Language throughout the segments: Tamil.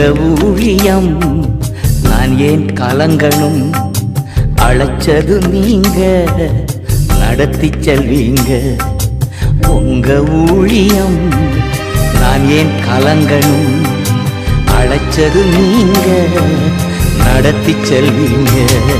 ஊழியம் நான் ஏன் கலங்கணும்? அழைச்சது நீங்க, நடத்தி செல்வீங்க. உங்க ஊழியம் நான் ஏன் கலங்கணும்? அழைச்சது நீங்க, நடத்தி செல்வீங்க.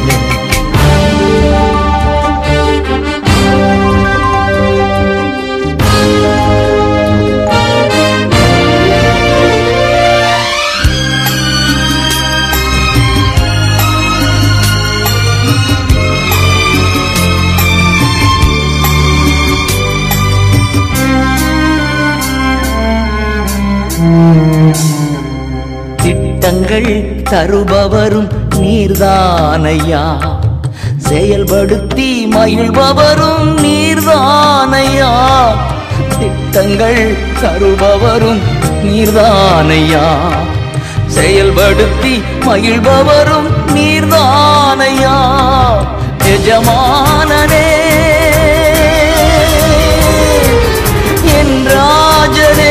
திட்டங்கள் தருபவரும் நீர்தானையா, செயல்படுத்தி மகிழ்பவரும் நீர்தானையா. திட்டங்கள் தருபவரும் நீர்தானையா, செயல்படுத்தி மகிழ்பவரும் நீர்தானையா. எஜமானனே என் ராஜனே,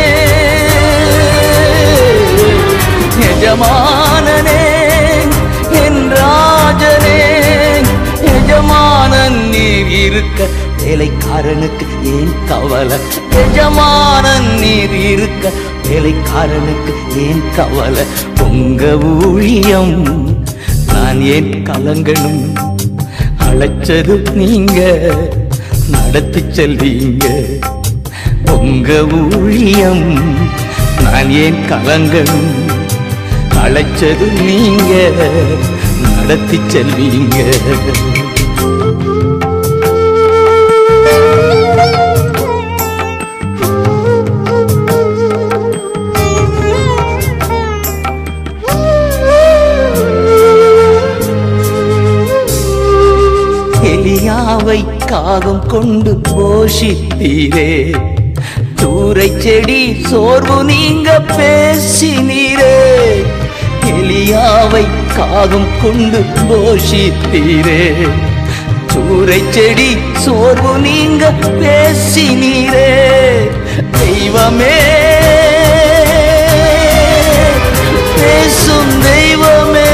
எஜமானனே என் ராஜனே. எஜமானன் நீர் இருக்க வேலைக்காரனுக்கு ஏன் கவலை? எஜமானன் நீர் இருக்க வேலைக்காரனுக்கு ஏன் கவலை? உங்க ஊழியம் நான் ஏன் கலங்கணும்? அழைச்சது நீங்க, நடத்தி செல்வீங்க. உங்க ஊழியம் நான் ஏன் கலங்கணும்? அழைச்சது நீங்க, நடத்தி செல்வீங்க. எலியாவை காகம் கொண்டு போஷித்தீரே, தூரை செடி சோர்வு நீங்க பேசினீரே. எலியாவை காகம் கொண்டு போஷித்தீரே, சூரை செடி சோர்வு நீங்க பேசினீரே. தெய்வமே பேசும் தெய்வமே,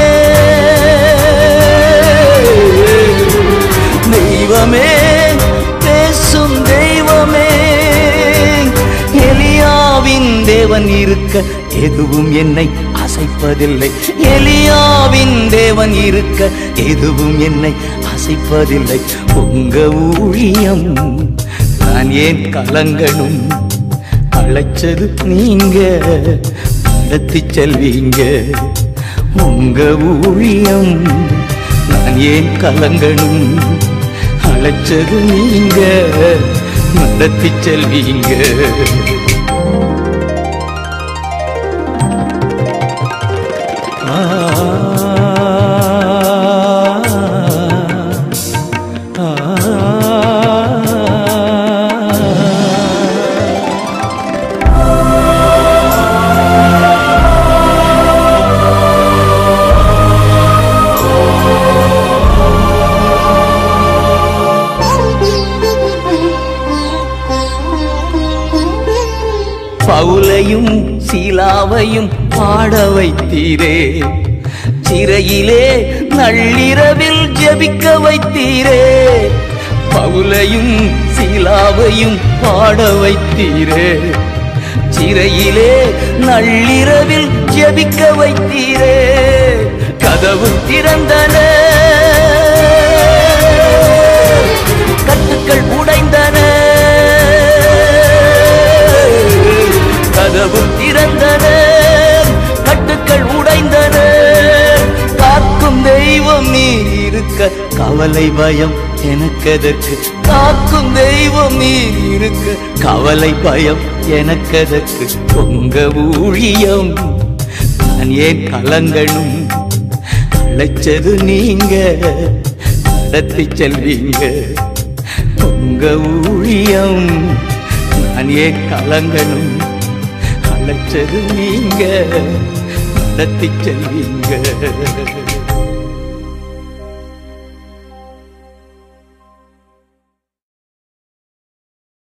தெய்வமே பேசும் தெய்வமே. எலியாவின் தேவன் இருக்க எதுவும் என்னை அசைப்பதில்லை. எலியாவின் தேவன் இருக்க எதுவும் என்னை அசைப்பதில்லை. உங்க ஊழியம் நான் ஏன் கலங்கணும்? அழைச்சது நீங்க, நடத்தி செல்வீங்க. உங்க ஊழியம் நான் ஏன் கலங்கணும்? அழைச்சது நீங்க, நடத்தி செல்வீங்க. பவுலையும் சீலாவையும் பாட வைத்தீரே, சிறையிலே நள்ளிரவில் ஜெபிக்க வைத்தீரே. பவுலையும் சீலாவையும் பாட வைத்தீரே, சிறையிலே நள்ளிரவில் ஜெபிக்க வைத்தீரே. கதவு திறந்தன, கட்டுக்கள் உடைந்தன. கதவு திறந்தன, கட்டுக்கள் உடைந்தன. காக்கும் தெய்வம் நீர் இருக்க கவலை பயம் எனக்கதற்கு? காக்கும் தெய்வம் நீர் இருக்க கவலை பயம் எனக்கதற்கு? உங்க ஊழியம் நான் ஏன் கலங்கணும்? அழைச்சது நீங்க, நடத்தி செல்வீங்க. உங்க ஊழியம் நான் ஏன் கலங்கணும்? அழைச்சது நீங்க, நடத்தி செல்வீங்க.